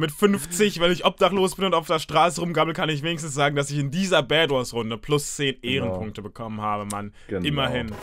mit 50, weil ich obdachlos bin und auf der Straße rumgammel, kann ich wenigstens sagen, dass ich in dieser Bad Wars Runde plus 10 Ehrenpunkte bekommen habe, Mann. Genau. Immerhin.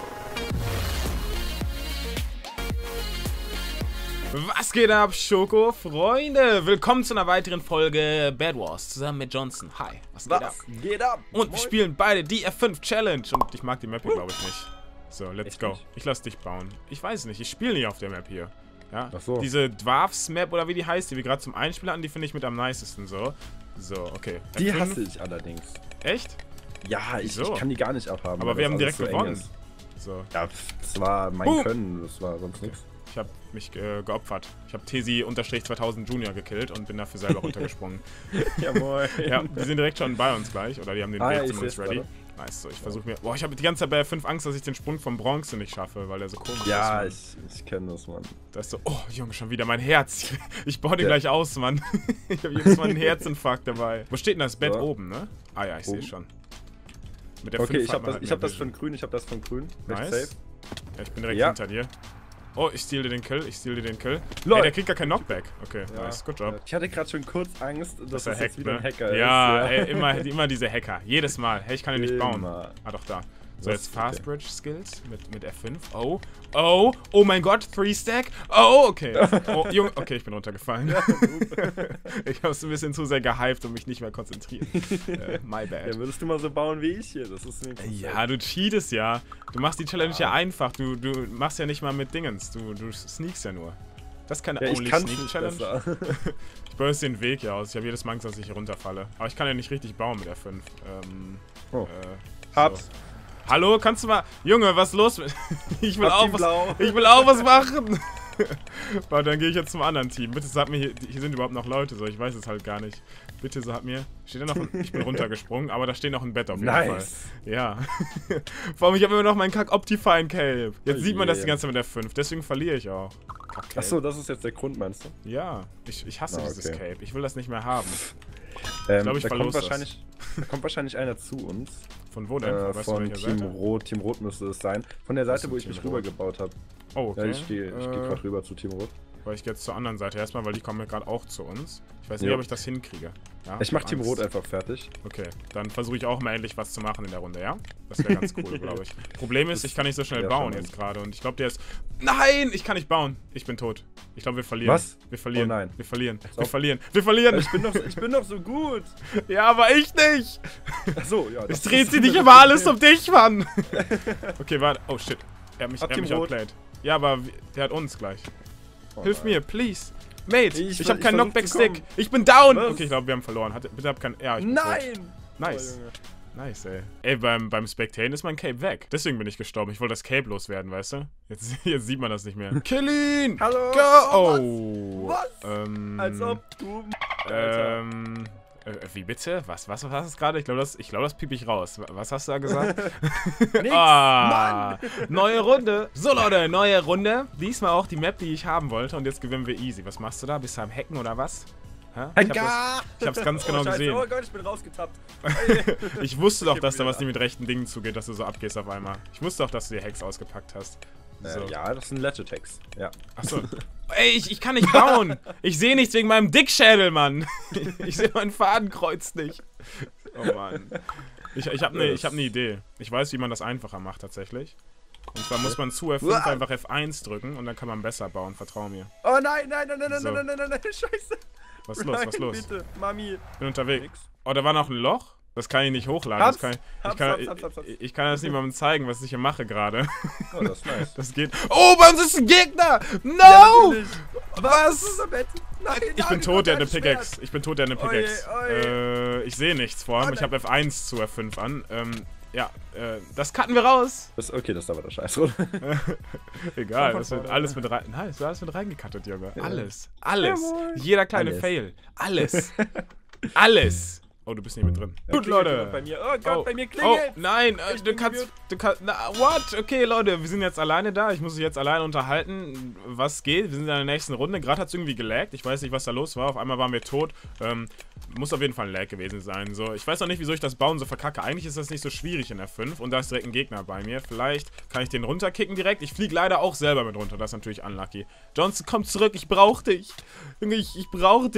Was geht ab, Schoko, Freunde? Willkommen zu einer weiteren Folge Bad Wars zusammen mit Johnson. Hi, was geht ab? Und wir spielen beide die F5 Challenge. Und ich mag die Map hier, glaube ich, nicht. So, let's go. Ich lass dich bauen. Ich weiß nicht, ich spiele nicht auf der Map hier. Ja? Ach so. Diese Dwarfs-Map oder wie die heißt, die wir gerade zum Einspielen hatten, die finde ich mit am nicesten so. So, okay. Die F5. hasse ich allerdings. Echt? Ja, ich kann die gar nicht abhaben. Aber wir haben direkt so gewonnen. So. Ja, das war mein Können, das war sonst nichts. Ich habe mich geopfert. Ich habe Tesi-2000 Junior gekillt und bin dafür selber runtergesprungen. Jawohl. Ja, die sind direkt schon bei uns gleich. Oder die haben den Weg ja, zumindest ready. Nice, so ich versuche mir... Boah, ich habe die ganze Zeit bei 5 Angst, dass ich den Sprung vom Bronze nicht schaffe, weil der so komisch ist. Ja, ich kenne das, Mann. Das ist so... Oh, Junge, schon wieder mein Herz. Ich baue den gleich aus, Mann. Ich habe jedes Mal einen Herzinfarkt dabei. Wo steht denn das Bett oben, ne? Ah ja, ich sehe schon. Mit der okay, 5 ich hab das von grün, Nice. Safe. Ja, ich bin direkt hinter dir. Oh, ich steal dir den Kill, Lol. Ey, der kriegt gar kein Knockback. Okay, Ja. Nice, good job. Ich hatte gerade schon kurz Angst, dass das jetzt wieder ein Hacker ja, ist. Ey, immer diese Hacker. Jedes Mal. Hey, ich kann den nicht bauen. Immer. Ah, doch, da. So, Das jetzt ist Fast okay. Bridge Skills mit F5. Oh mein Gott, 3-Stack. Oh, okay. Oh, Junge, okay, ich bin runtergefallen. Ich hab's ein bisschen zu sehr gehypt und mich nicht mehr konzentriert. My bad. Ja, würdest du mal so bauen wie ich hier? Das ist Ja, du cheatest ja. Du machst die Challenge ja einfach. Du machst ja nicht mal mit Dingens. Du sneakst ja nur. Das ist keine Only Sneak Challenge. Ich baue jetzt den Weg hier aus. Ich habe jedes Mal Angst, dass ich hier runterfalle. Aber ich kann ja nicht richtig bauen mit F5. Hab's. So. Hallo, kannst du mal... Junge, was ist los mit... Ich will auch was machen. Warte, dann gehe ich jetzt zum anderen Team. Bitte sag mir, hier sind überhaupt noch Leute. So, ich weiß es halt gar nicht. Bitte sag mir... Steht da noch ein... Ich bin runtergesprungen, aber da steht noch ein Bett auf jeden Fall. Ja. Vor allem, ich habe immer noch meinen Kack-Optifine Cape. Jetzt sieht man das die ganze Zeit mit F5. Deswegen verliere ich auch. Achso, das ist jetzt der Grund, meinst du? Ja. Ich hasse dieses Cape. Ich will das nicht mehr haben. Ich glaube, ich verlose das. Da kommt wahrscheinlich einer zu uns. Von wo denn? Weißt du, von welcher Team Seite? Rot. Team Rot müsste es sein. Von der Seite, wo ich mich rübergebaut habe. Oh, okay. Ja, ich gehe gerade rüber zu Team Rot. Weil ich gehe jetzt zur anderen Seite erstmal, weil die kommen ja gerade auch zu uns. Ich weiß nicht, ob ich das hinkriege. Ja, ich mach Team Rot einfach fertig. Okay, dann versuche ich auch mal endlich was zu machen in der Runde, ja? Das wäre ganz cool, glaube ich. Problem ist, ich kann nicht so schnell bauen jetzt gerade und ich glaube, der ist... Nein, ich kann nicht bauen. Ich bin tot. Ich glaube, wir verlieren. Was? Wir verlieren. Oh nein. Wir verlieren. Wir verlieren. Wir verlieren. Ich bin doch so gut. Ja, aber ich nicht. Achso, ja. Es dreht sich nicht immer alles um dich, Mann. Okay, warte. Oh, shit. Er hat mich outplayed. Ja, aber der hat uns gleich. Hilf mir, please. Mate, ich habe keinen Knockback-Stick. Ich bin down. Was? Okay, ich glaube, wir haben verloren. Bitte hab keinen... Ja, ich bin tot. Nice. Nice, ey. Ey, beim Spectaten ist mein Cape weg. Deswegen bin ich gestorben. Ich wollte das Cape loswerden, weißt du? Jetzt sieht man das nicht mehr. Kill ihn! Hallo! Go! Oh! Was? Als ob du... Wie bitte? Was ist gerade? Ich glaube, das piep ich raus. Was hast du da gesagt? Nix, Mann! Neue Runde. So, Leute, neue Runde. Diesmal auch die Map, die ich haben wollte. Und jetzt gewinnen wir easy. Was machst du da? Bist du am Hacken oder was? Ich hab's ganz genau gesehen. Oh Gott, ich bin rausgetappt. Ich wusste doch, dass da was nicht mit rechten Dingen zugeht, dass du so abgehst auf einmal. Ich wusste doch, dass du die Hacks ausgepackt hast. So. Ja, das sind Legit-Hacks. Ja. Achso. Ey, ich kann nicht bauen. Ich sehe nichts wegen meinem Dickschädel, Mann. Ich sehe mein Fadenkreuz nicht. Oh Mann. Ich hab ne Idee. Ich weiß, wie man das einfacher macht tatsächlich. Und zwar muss man zu F5 einfach F1 drücken und dann kann man besser bauen, vertrau mir. Oh nein, nein, scheiße. Was ist los, was ist los? Bitte, Mami. Bin unterwegs. Oh, da war noch ein Loch? Das kann ich nicht hochladen. Ich kann das niemandem zeigen, was ich hier mache gerade. Oh, das ist nice. Das geht. Oh, bei uns ist ein Gegner! No! Ja, was? Nein, ich bin tot, der hat eine Pickaxe. Ich sehe nichts vor ihm. Ich habe F1 zu F5 an. Ja, das cutten wir raus. Okay, das ist aber der Scheiß, oder? Egal, das wird alles mit rein. Nein, es wird alles mit reingecuttet, Junge. Alles. Alles. Jeder kleine Fail. Alles. Alles. Oh, du bist nicht mit drin. Gut, Leute. Bei mir. Oh Gott, bei mir klingelt. Oh, nein, du kannst, what? Okay, Leute, wir sind jetzt alleine da. Ich muss mich jetzt alleine unterhalten. Was geht? Wir sind in der nächsten Runde. Gerade hat es irgendwie gelaggt. Ich weiß nicht, was da los war. Auf einmal waren wir tot. Muss auf jeden Fall ein Lag gewesen sein. So, ich weiß noch nicht, wieso ich das Bauen so verkacke. Eigentlich ist das nicht so schwierig in F5. Und da ist direkt ein Gegner bei mir. Vielleicht kann ich den runterkicken direkt. Ich fliege leider auch selber mit runter. Das ist natürlich unlucky. Johnson, komm zurück. Ich brauch dich. Junge, ich brauche dich.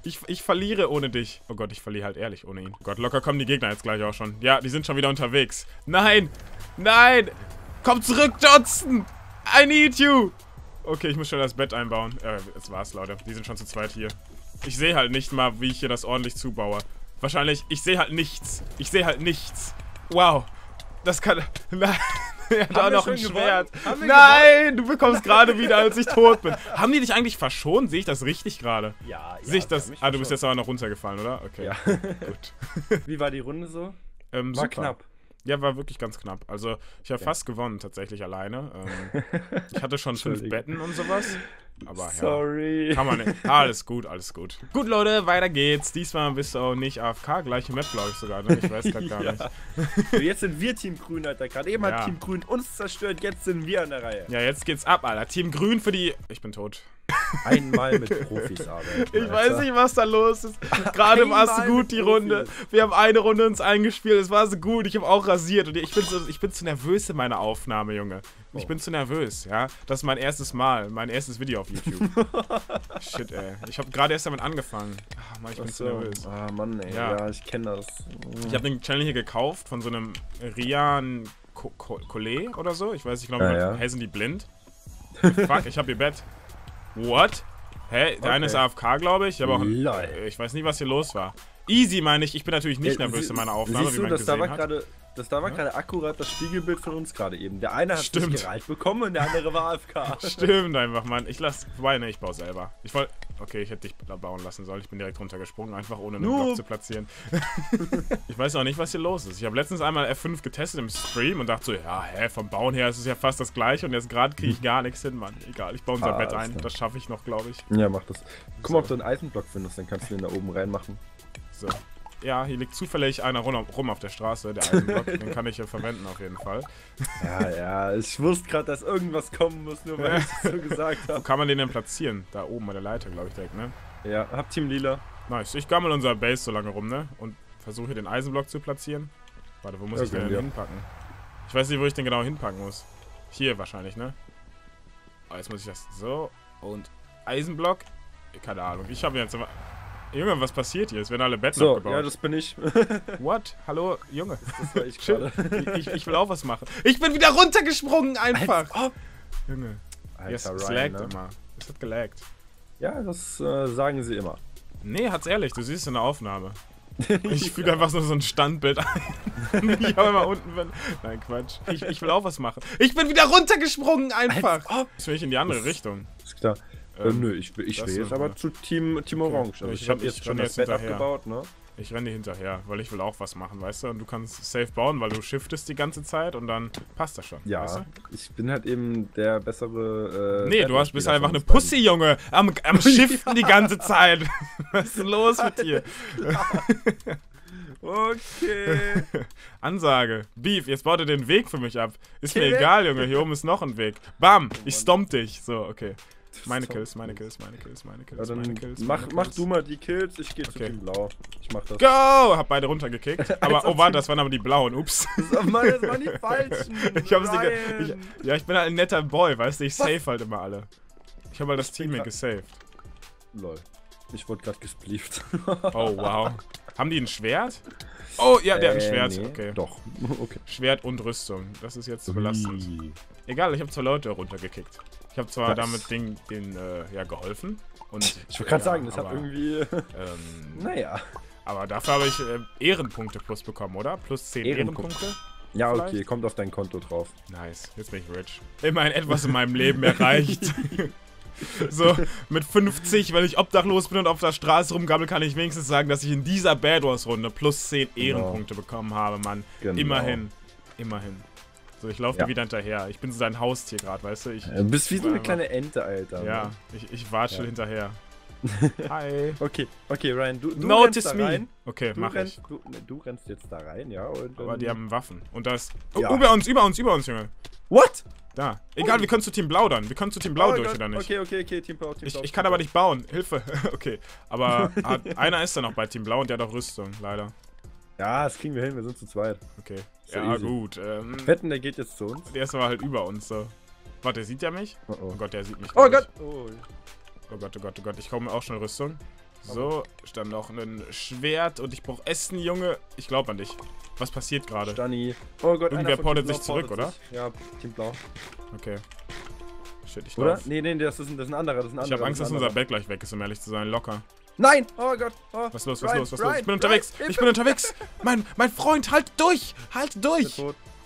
Ich verliere ohne dich. Oh Gott, ich verliere halt ehrlich ohne ihn. Oh Gott, locker kommen die Gegner jetzt gleich auch schon. Ja, die sind schon wieder unterwegs. Nein! Nein! Komm zurück, Johnson! I need you! Okay, ich muss schon das Bett einbauen. Das war's, Leute. Die sind schon zu zweit hier. Ich sehe halt nicht mal, wie ich hier das ordentlich zubaue. Wahrscheinlich, ich sehe halt nichts. Ich sehe halt nichts. Wow. Das kann... Nein. Er hat auch noch ein Schwert. Nein, du bekommst gerade wieder, als ich tot bin. Haben die dich eigentlich verschont? Sehe ich das richtig gerade? Ja, Sehe ich das? Ah, du bist jetzt aber noch runtergefallen, oder? Okay. Ja. Gut. Wie war die Runde so? War super. Knapp. Ja, war wirklich ganz knapp. Also, ich habe fast gewonnen, tatsächlich alleine. Ich hatte schon 5 Betten und sowas. Aber sorry. Ja, kann man nicht. Alles gut, alles gut. Gut, Leute, weiter geht's. Diesmal bist du auch nicht AFK. Gleiche Map, glaube ich sogar. Ne? Ich weiß gerade gar nicht. Jetzt sind wir Team Grün, Alter. Gerade eben hat Team Grün uns zerstört. Jetzt sind wir an der Reihe. Ja, jetzt geht's ab, Alter. Team Grün für die... Ich bin tot. Einmal mit Profis arbeiten. Ich weiß nicht, was da los ist. Gerade war es so gut, die Runde. Wir haben eine Runde uns eingespielt. Es war so gut. Ich habe auch rasiert. Und ich bin zu nervös in meiner Aufnahme, Junge. Ich bin zu nervös, ja. Das ist mein erstes Mal. Mein erstes Video auf YouTube. Shit, ey. Ich habe gerade erst damit angefangen. Ach, Mann, ich bin zu nervös. Ah, Mann, ey. Ja, ich kenne das. Ich habe den Channel hier gekauft von so einem Rian Collet oder so. Ich weiß nicht, glaube, hey, sind die blind? Fuck, ich habe ihr Bett. What? Hä? Der eine ist AFK, glaube ich. Aber auch ich weiß nicht, was hier los war. Easy, meine ich. Ich bin natürlich nicht nervös in meiner Aufnahme, wie man gesehen hat. Das war gerade akkurat das Spiegelbild von uns gerade eben. Der eine hat sich gereilt bekommen und der andere war AFK. Stimmt einfach, Mann. Ich lass vorbei, ne, ich baue selber. Ich wollte... Okay, ich hätte dich bauen lassen sollen. Ich bin direkt runtergesprungen, einfach ohne einen Block zu platzieren. Ich weiß auch nicht, was hier los ist. Ich habe letztens einmal F5 getestet im Stream und dachte so, ja, vom Bauen her ist es ja fast das gleiche und jetzt gerade kriege ich gar nichts hin, Mann. Egal, ich baue unser Bett ein. Das schaffe ich noch, glaube ich. Ja, mach das. Guck mal, ob du einen Eisenblock findest, dann kannst du den da oben reinmachen. So. Ja, hier liegt zufällig einer rum auf der Straße, der Eisenblock. Den kann ich hier verwenden auf jeden Fall. Ja, ich wusste gerade, dass irgendwas kommen muss, nur weil ich es so gesagt habe. Wo kann man den denn platzieren? Da oben bei der Leiter, glaube ich, direkt, ne? Ja, hab Team Lila. Nice. Ich gammel unser Base so lange rum, ne? Und versuche den Eisenblock zu platzieren. Warte, wo muss ich den denn hinpacken? Ich weiß nicht, wo ich den genau hinpacken muss. Hier wahrscheinlich, ne? Oh, jetzt muss ich das so. Und Eisenblock. Keine Ahnung. Ich habe jetzt aber... Junge, was passiert hier? Es werden alle Betten abgebaut. Ja, das bin ich. What? Hallo, Junge. Das war ich gerade. Ich will auch was machen. Ich bin wieder runtergesprungen einfach. Junge. Alter, yes, es Ryan, laggt immer. Es hat gelaggt. Ja, das sagen sie immer. Nee, hat's ehrlich. Du siehst in der Aufnahme. Ich füge einfach so ein Standbild ein. Ich habe immer unten... Nein, Quatsch. Ich will auch was machen. Ich bin wieder runtergesprungen einfach. Jetzt will ich in die andere Richtung. Ist klar. Nö, ich will jetzt aber zu Team Orange. Also ich habe jetzt schon das Bett abgebaut, ne? Ich renne dir hinterher, weil ich will auch was machen, weißt du? Und du kannst safe bauen, weil du shiftest die ganze Zeit und dann passt das schon. Ja, weißt du? Ich bin halt eben der bessere... nee, du bist einfach eine Pussy, Junge! Am Shiften die ganze Zeit! Was ist denn los mit dir? Okay. Ansage. Beef, jetzt baut er den Weg für mich ab. Ist mir egal, Junge. Hier oben ist noch ein Go! Bam! Ich stomp dich. So, okay. Meine Kills. Ja, mach du mal die Kills, ich gehe zu Team Blau. Ich mach das. Go! Hab beide runtergekickt. Aber, oh warte, das waren aber die Blauen. Ups. Das waren die falschen. Ich bin halt ein netter Boy, weißt du? Ich save halt immer alle. Ich habe halt das Team hier gesaved. Lol. Ich wurde gerade gesplieft. Oh, wow. Haben die ein Schwert? Oh, ja, der hat ein Schwert. Nee, okay. Doch. Okay. Schwert und Rüstung. Das ist jetzt belastend. Egal, ich habe 2 Leute runtergekickt. Ich habe zwar damit denen geholfen. Und, ich wollte gerade sagen, das hat irgendwie... naja. Aber dafür habe ich Ehrenpunkte plus bekommen, oder? Plus 10 Ehrenpunkte. Ja, okay, vielleicht? Kommt auf dein Konto drauf. Nice, jetzt bin ich rich. Immerhin etwas in meinem Leben erreicht. So, mit 50, wenn ich obdachlos bin und auf der Straße rumgammel, kann ich wenigstens sagen, dass ich in dieser Bad Wars Runde plus 10 Ehrenpunkte bekommen habe, Mann. Genau. Immerhin. So, ich laufe dir wieder hinterher. Ich bin so dein Haustier gerade, weißt du? Du bist wie so eine kleine Ente, Alter. Ja, ich watschel hinterher. Hi. Okay, Ryan, du Notice rennst da rein. Okay, mach ich. Du rennst jetzt da rein, ja. Und aber die haben Waffen. Und das... Oh, über uns, Junge. What? Da. Egal, wir können zu Team Blau dann. Wir können zu Team Blau durch, oder nicht? Okay, Team Blau, Ich kann aber nicht bauen. Hilfe. Okay. Aber einer ist da noch bei Team Blau und der hat auch Rüstung, leider. Ja, das kriegen wir hin, wir sind zu zweit. Okay. Ja, easy. Gut. Wetten, der geht jetzt zu uns. Der ist aber halt über uns, so. Warte, sieht der mich? Oh Gott, der sieht mich nicht. Oh Gott. Ich komme auch schon Rüstung. So, dann noch ein Schwert und ich brauche Essen, Junge. Ich glaube an dich. Was passiert gerade? Stani. Oh Gott, irgendwer portet sich zurück, oder? Ja, Team Blau. Okay. Shit, ich Oder? lauf. Nee, das ist ein anderer. Ich habe Angst, dass unser Bett gleich weg ist, um ehrlich zu sein. Locker. Nein! Oh Gott! Oh. Was ist los? Ich bin unterwegs! Ich bin unterwegs! Mein Freund, halt durch! Halt durch!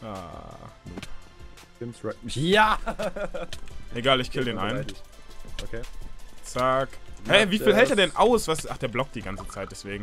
Ja! Egal, ich kill den einen. Okay. Zack. Hä, wie viel hält er denn aus? Ach, der blockt die ganze Zeit, deswegen.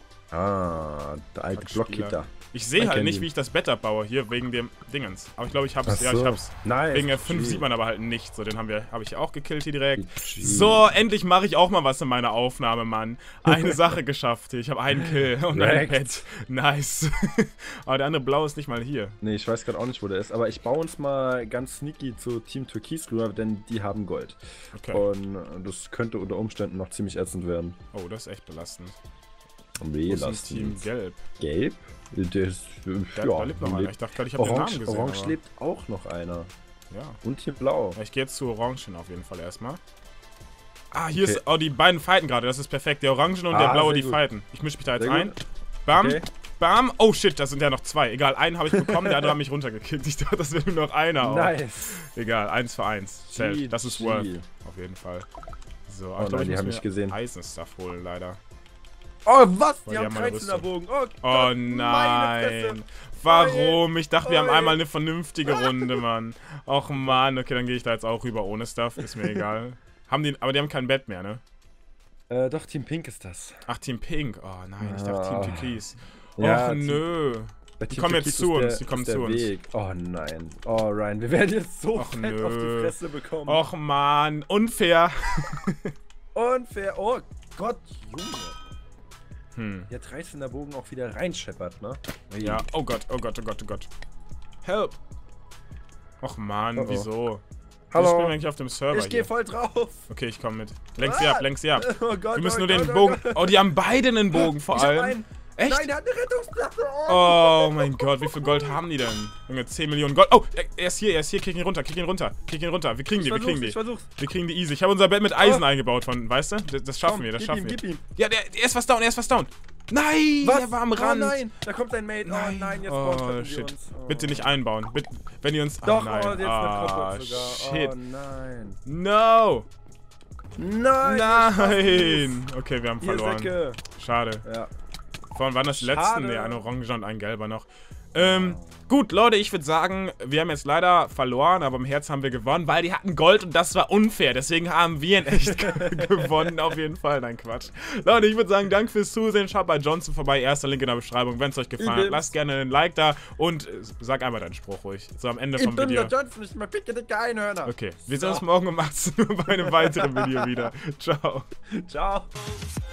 Ah, der alte Blockhitter. Ich sehe halt nicht, wie ich das Bett abbaue, hier wegen dem Dingens. Aber ich glaube, ich hab's. Ja, ich hab's. Nice. Wegen der 5 sieht man aber halt nicht. So, den habe ich auch gekillt hier direkt. So, endlich mache ich auch mal was in meiner Aufnahme, Mann. Eine Sache geschafft hier. Ich habe einen Kill und ein Bett. Nice. Aber der andere Blau ist nicht mal hier. Nee, ich weiß gerade auch nicht, wo der ist. Aber ich baue uns mal ganz sneaky zu Team Türkis rüber, denn die haben Gold. Okay. Und das könnte unter Umständen noch ziemlich ätzend werden. Oh, das ist echt belastend. Belastend. Team Gelb. Gelb? Der ist, da lebt noch einer. Ich dachte gerade, ich habe den Namen gesehen. Orange lebt auch noch einer. Ja. Und Team Blau. Ja, ich gehe jetzt zu Orangen auf jeden Fall erstmal. Ah, hier ist... Oh, die beiden fighten gerade. Das ist perfekt. Der Orangen und der Blaue, die fighten. Ich mische mich da jetzt ein. Bam. Okay. Bam. Oh, shit. Das sind ja noch 2. Egal, einen habe ich bekommen. Der andere hat mich runtergekickt. Ich dachte, das wäre nur noch einer. Nice. Egal, 1 für 1. Zählt. Das ist worth. Auf jeden Fall. So, aber ich glaube, ich muss mir Eisenstuff holen, leider. Oh, was? Die haben 13er Bogen. Oh, oh nein. Warum? Ich dachte, wir haben einmal eine vernünftige Runde, Mann. Och, Mann. Okay, dann gehe ich da jetzt auch rüber ohne Stuff. Ist mir egal. Aber die haben kein Bett mehr, ne? Doch, Team Pink ist das. Ach, Team Pink. Oh nein, ich dachte Team Türkis. Och, nö. Die kommen jetzt zu uns. Die kommen zu uns. Oh nein. Oh, Ryan, wir werden jetzt so fett auf die Fresse bekommen. Och, Mann. Unfair. Unfair. Oh Gott, Junge. Der 13er Bogen auch wieder reinscheppert, ne? Ja, oh Gott, oh Gott, oh Gott, oh Gott. Help! Och Mann, wieso? Hallo. Ich bin eigentlich auf dem Server. Ich gehe voll drauf. Okay, ich komme mit. Lenk sie ab, lenk sie ab. Oh Gott, wir müssen nur den Bogen. Oh, die haben beide einen Bogen vor allem. Echt? Nein, der hat eine Rettungsplatte. Oh mein Gott, wie viel Gold haben die denn? Junge, 10 Millionen Gold. Oh, er ist hier, kick ihn runter. Wir kriegen die. Wir kriegen die easy. Ich habe unser Bett mit Eisen eingebaut weißt du? Das schaffen wir, Gib ihm. Ja, der ist fast down, Nein, der war am Rand. Oh nein, da kommt ein Mate. Oh nein, jetzt brauchen wir uns. Bitte nicht einbauen. Bitte, wenn ihr uns... Doch, nein. jetzt eine Gruppe sogar. Shit. Oh nein. No. Nein. Okay, wir haben verloren. Schade. Ja. Vorhin waren das die letzten, ne, ein Orange und ein Gelber noch. Gut, Leute, ich würde sagen, wir haben jetzt leider verloren, aber im Herz haben wir gewonnen, weil die hatten Gold und das war unfair. Deswegen haben wir in echt gewonnen, auf jeden Fall. Nein, Quatsch. Leute, ich würde sagen, danke fürs Zusehen. Schaut bei Johnson vorbei, erster Link in der Beschreibung. Wenn es euch gefallen hat, lasst gerne einen Like da und sag einmal deinen Spruch ruhig. So am Ende vom Video. Ich bin der Johnson, ich bin dicke, dicke Einhörner. Okay, wir sehen uns morgen um 18 Uhr bei einem weiteren Video wieder. Ciao. Ciao.